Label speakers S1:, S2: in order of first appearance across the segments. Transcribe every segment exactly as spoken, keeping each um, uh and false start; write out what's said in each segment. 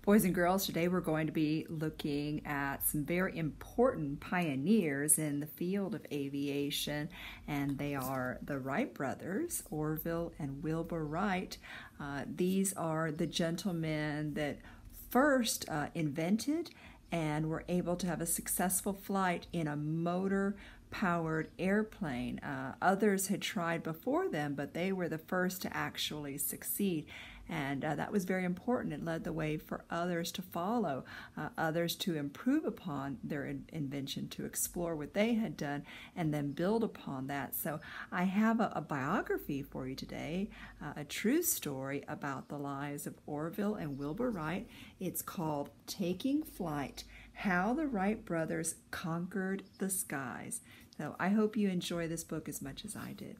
S1: Boys and girls, today we're going to be looking at some very important pioneers in the field of aviation, and they are the Wright brothers, Orville and Wilbur Wright. Uh, these are the gentlemen that first uh, invented and were able to have a successful flight in a motor-powered airplane. Uh, others had tried before them, but they were the first to actually succeed. And uh, that was very important. It led the way for others to follow, uh, others to improve upon their in invention, to explore what they had done, and then build upon that. So I have a, a biography for you today, uh, a true story about the lives of Orville and Wilbur Wright. It's called Taking Flight: How the Wright Brothers Conquered the Skies. So I hope you enjoy this book as much as I did.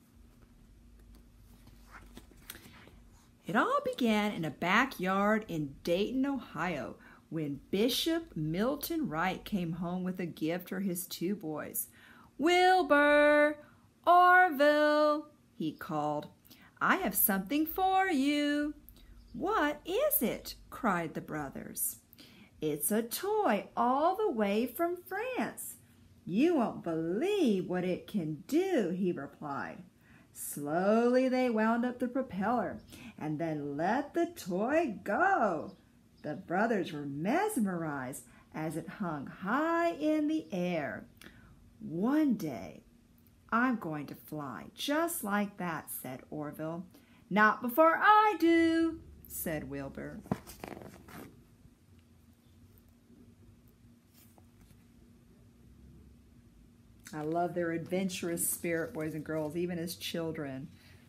S1: It all began in a backyard in Dayton, Ohio, when Bishop Milton Wright came home with a gift for his two boys. "Wilbur, Orville," he called, "I have something for you." "What is it?" cried the brothers. "It's a toy all the way from France. You won't believe what it can do," he replied. Slowly they wound up the propeller and then let the toy go. The brothers were mesmerized as it hung high in the air. "One day I'm going to fly just like that," said Orville. "Not before I do," said Wilbur. I love their adventurous spirit, boys and girls, even as children.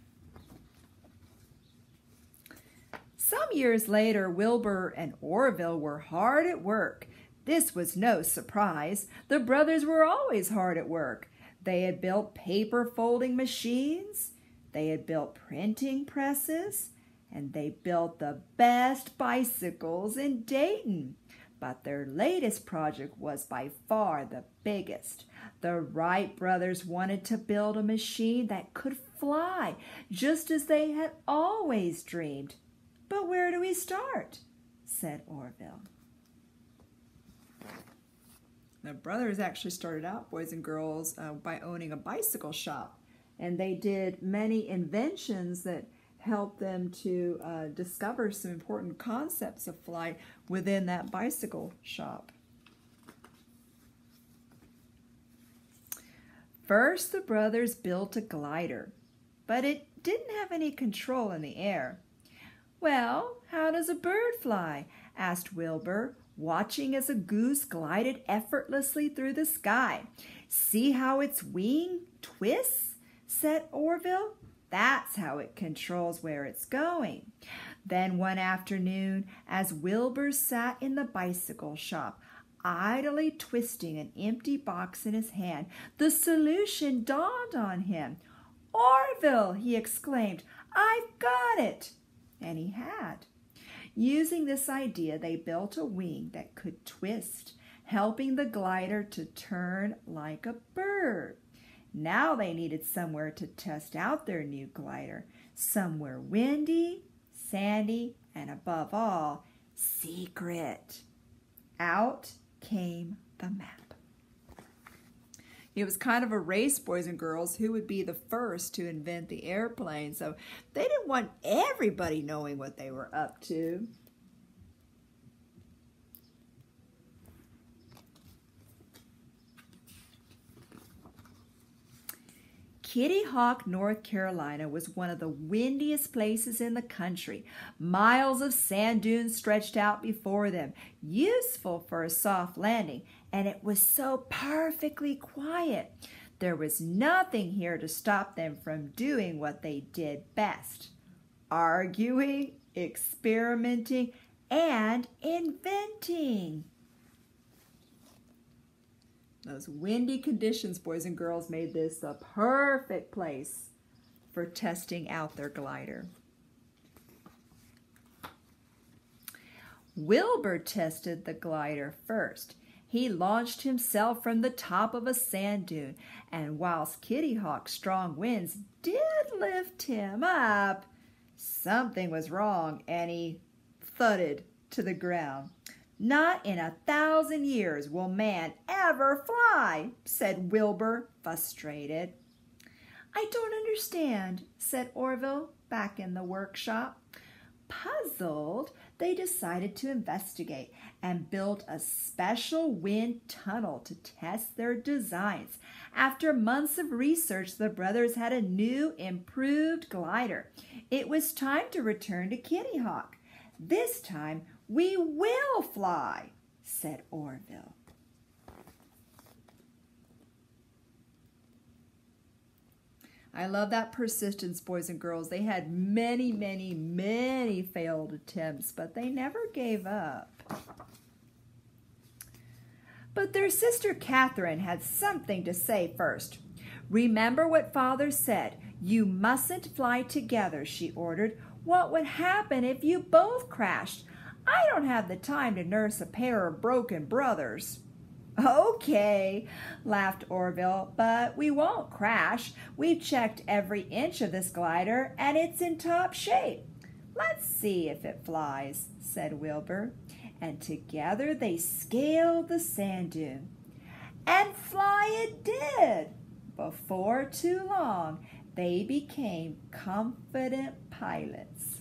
S1: Some years later, Wilbur and Orville were hard at work. This was no surprise. The brothers were always hard at work. They had built paper folding machines, they had built printing presses, and they built the best bicycles in Dayton. But their latest project was by far the biggest. The Wright brothers wanted to build a machine that could fly, just as they had always dreamed. "But where do we start?" said Orville. The brothers actually started out, boys and girls, uh, by owning a bicycle shop. And they did many inventions that helped them to uh, discover some important concepts of flight within that bicycle shop. First, the brothers built a glider, but it didn't have any control in the air. "Well, how does a bird fly?" asked Wilbur, watching as a goose glided effortlessly through the sky. "See how its wing twists?" said Orville. "That's how it controls where it's going." Then one afternoon, as Wilbur sat in the bicycle shop, idly twisting an empty box in his hand, the solution dawned on him. "Orville," he exclaimed, "I've got it!" And he had. Using this idea, they built a wing that could twist, helping the glider to turn like a bird. Now they needed somewhere to test out their new glider, somewhere windy, sandy, and above all, secret. Out came the map. It was kind of a race, boys and girls, who would be the first to invent the airplane, so they didn't want everybody knowing what they were up to. Kitty Hawk, North Carolina was one of the windiest places in the country. Miles of sand dunes stretched out before them, useful for a soft landing, and it was so perfectly quiet. There was nothing here to stop them from doing what they did best: arguing, experimenting, and inventing. Those windy conditions, boys and girls, made this the perfect place for testing out their glider. Wilbur tested the glider first. He launched himself from the top of a sand dune, and whilst Kitty Hawk's strong winds did lift him up, something was wrong, and he thudded to the ground. "Not in a thousand years will man ever fly," said Wilbur, frustrated. "I don't understand," said Orville, back in the workshop. Puzzled, they decided to investigate and built a special wind tunnel to test their designs. After months of research, the brothers had a new, improved glider. It was time to return to Kitty Hawk. "This time we will fly," said Orville. I love that persistence, boys and girls. They had many, many, many failed attempts, but they never gave up. But their sister Catherine had something to say first. "Remember what Father said. You mustn't fly together," she ordered. "What would happen if you both crashed? I don't have the time to nurse a pair of broken brothers." "Okay," laughed Orville, "but we won't crash. We've checked every inch of this glider, and it's in top shape." "Let's see if it flies," said Wilbur, and together they scaled the sand dune. And fly it did! Before too long, they became confident pilots.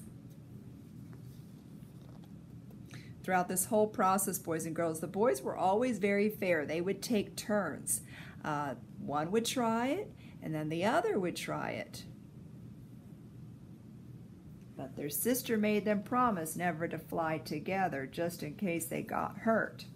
S1: Throughout this whole process, boys and girls, the boys were always very fair. They would take turns. Uh, one would try it, and then the other would try it. But their sister made them promise never to fly together, just in case they got hurt.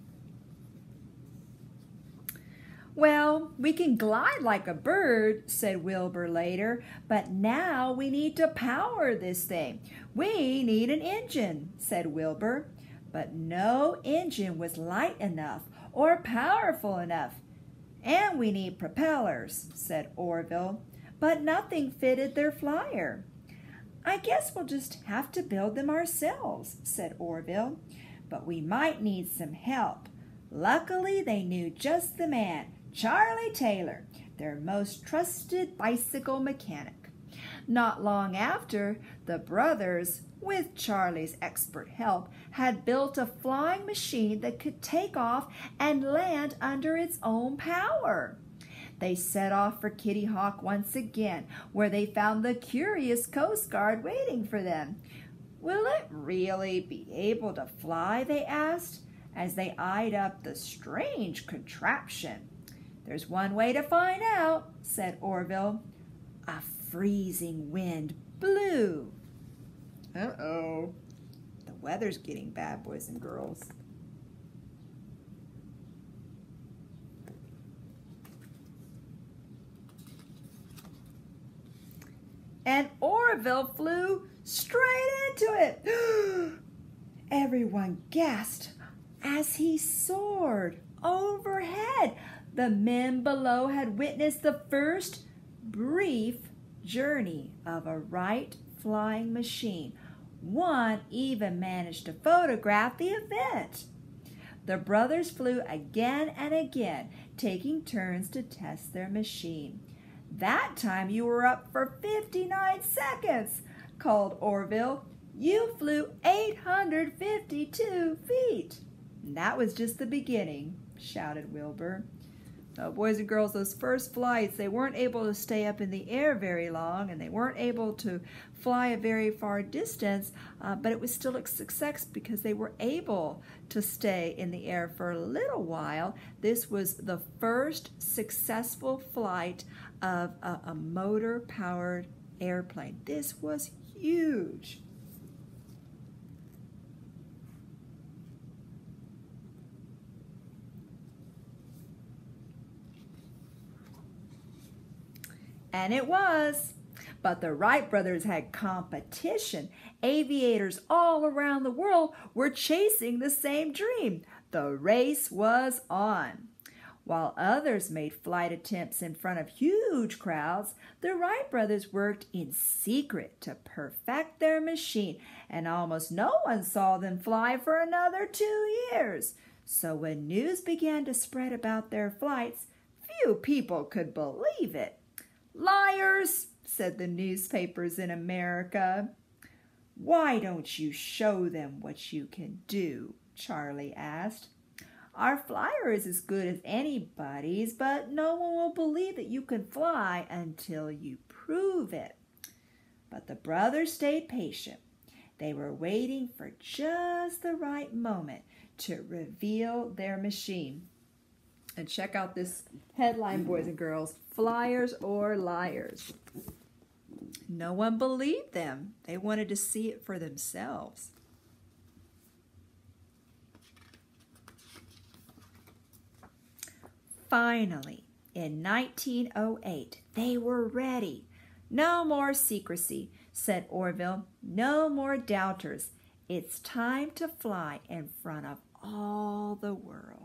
S1: "Well, we can glide like a bird," said Wilbur later, "but now we need to power this thing. We need an engine," said Wilbur. But no engine was light enough or powerful enough. "And we need propellers," said Orville, but nothing fitted their flyer. "I guess we'll just have to build them ourselves," said Orville, "but we might need some help." Luckily, they knew just the man, Charlie Taylor, their most trusted bicycle mechanic. Not long after, the brothers, with Charlie's expert help, had built a flying machine that could take off and land under its own power. They set off for Kitty Hawk once again, where they found the curious Coast Guard waiting for them. "Will it really be able to fly?" they asked, as they eyed up the strange contraption. "There's one way to find out," said Orville. A freezing wind blew. Uh-oh. The weather's getting bad, boys and girls. And Orville flew straight into it. Everyone gasped as he soared overhead. The men below had witnessed the first brief journey of a Wright flying machine. One even managed to photograph the event. The brothers flew again and again, taking turns to test their machine. "That time you were up for fifty-nine seconds, called Orville. "You flew eight hundred fifty-two feet. "That was just the beginning," shouted Wilbur. Uh, boys and girls, those first flights, they weren't able to stay up in the air very long, and they weren't able to fly a very far distance, uh, but it was still a success because they were able to stay in the air for a little while. This was the first successful flight of a, a motor-powered airplane. This was huge. And it was. But the Wright brothers had competition. Aviators all around the world were chasing the same dream. The race was on. While others made flight attempts in front of huge crowds, the Wright brothers worked in secret to perfect their machine, and almost no one saw them fly for another two years. So when news began to spread about their flights, few people could believe it. "Liars," said the newspapers in America. "Why don't you show them what you can do?" Charlie asked. "Our flyer is as good as anybody's, but no one will believe that you can fly until you prove it." But the brothers stayed patient. They were waiting for just the right moment to reveal their machine. And check out this headline, boys and girls: "Flyers or Liars?" No one believed them. They wanted to see it for themselves. Finally, in nineteen oh eight, they were ready. "No more secrecy," said Orville. "No more doubters. It's time to fly in front of all the world."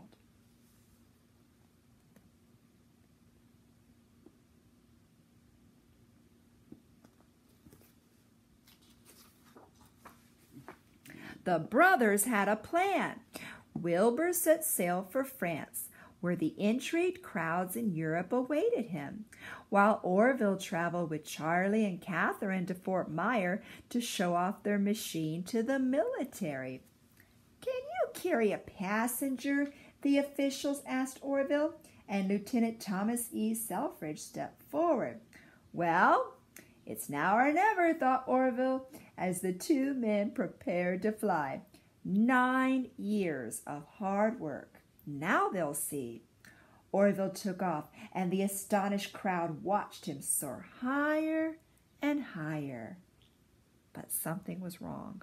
S1: The brothers had a plan. Wilbur set sail for France, where the intrigued crowds in Europe awaited him, while Orville traveled with Charlie and Catherine to Fort Myer to show off their machine to the military. "Can you carry a passenger?" the officials asked Orville, and Lieutenant Thomas E. Selfridge stepped forward. "Well, it's now or never," thought Orville, as the two men prepared to fly. Nine years of hard work. Now they'll see. Orville took off, and the astonished crowd watched him soar higher and higher. But something was wrong.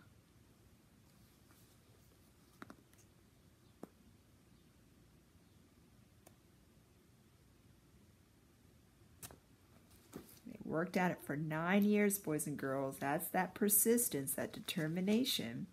S1: They worked at it for nine years, boys and girls. That's that persistence, that determination.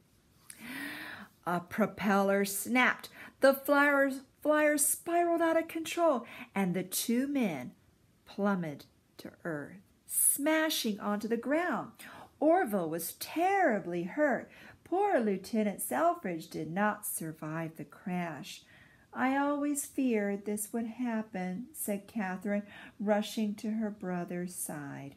S1: A propeller snapped. The flyers, flyers spiraled out of control, and the two men plummeted to earth, smashing onto the ground. Orville was terribly hurt. Poor Lieutenant Selfridge did not survive the crash. "I always feared this would happen," said Catherine, rushing to her brother's side.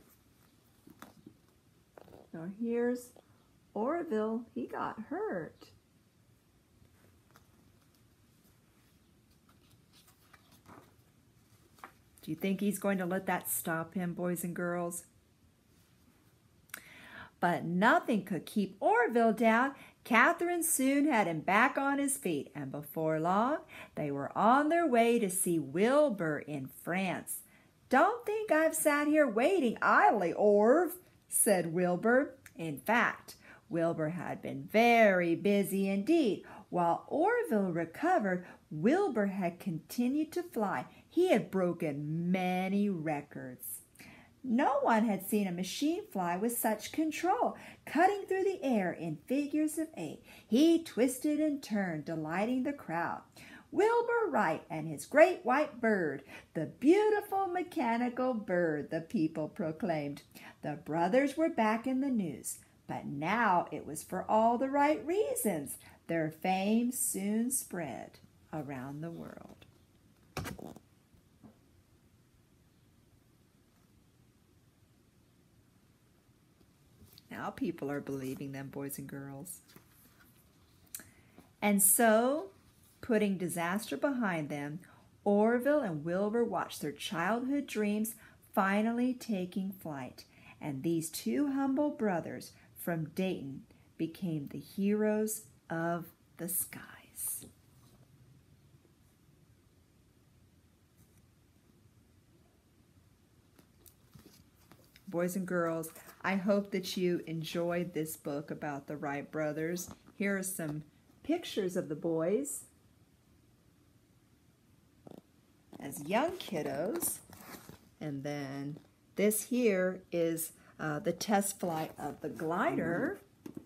S1: Now here's Orville. He got hurt. Do you think he's going to let that stop him, boys and girls? But nothing could keep Orville down. Catherine soon had him back on his feet, and before long they were on their way to see Wilbur in France. "Don't think I've sat here waiting idly, Orv," said Wilbur. In fact, Wilbur had been very busy indeed. While Orville recovered, Wilbur had continued to fly. He had broken many records. No one had seen a machine fly with such control, cutting through the air in figures of eight. He twisted and turned, delighting the crowd. Wilbur Wright and his great white bird, the beautiful mechanical bird, the people proclaimed. The brothers were back in the news, but now it was for all the right reasons. Their fame soon spread around the world. Now people are believing them, boys and girls. And so, putting disaster behind them, Orville and Wilbur watched their childhood dreams finally taking flight, and these two humble brothers from Dayton became the heroes of the skies. Boys and girls, I hope that you enjoyed this book about the Wright brothers. Here are some pictures of the boys as young kiddos. And then this here is uh, the test flight of the glider.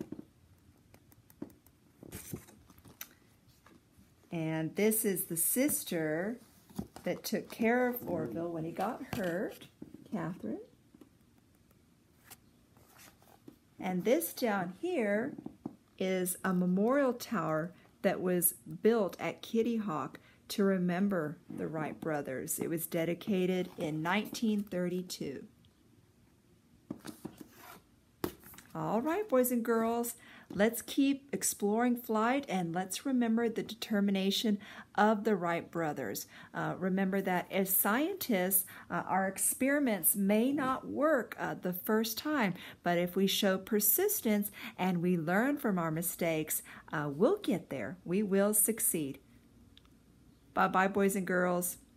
S1: And this is the sister that took care of Orville when he got hurt, Catherine. And this down here is a memorial tower that was built at Kitty Hawk to remember the Wright brothers. It was dedicated in nineteen thirty-two. All right, boys and girls, let's keep exploring flight and let's remember the determination of the Wright brothers. Uh, remember that as scientists, uh, our experiments may not work uh, the first time, but if we show persistence and we learn from our mistakes, uh, we'll get there. We will succeed. Bye-bye, boys and girls.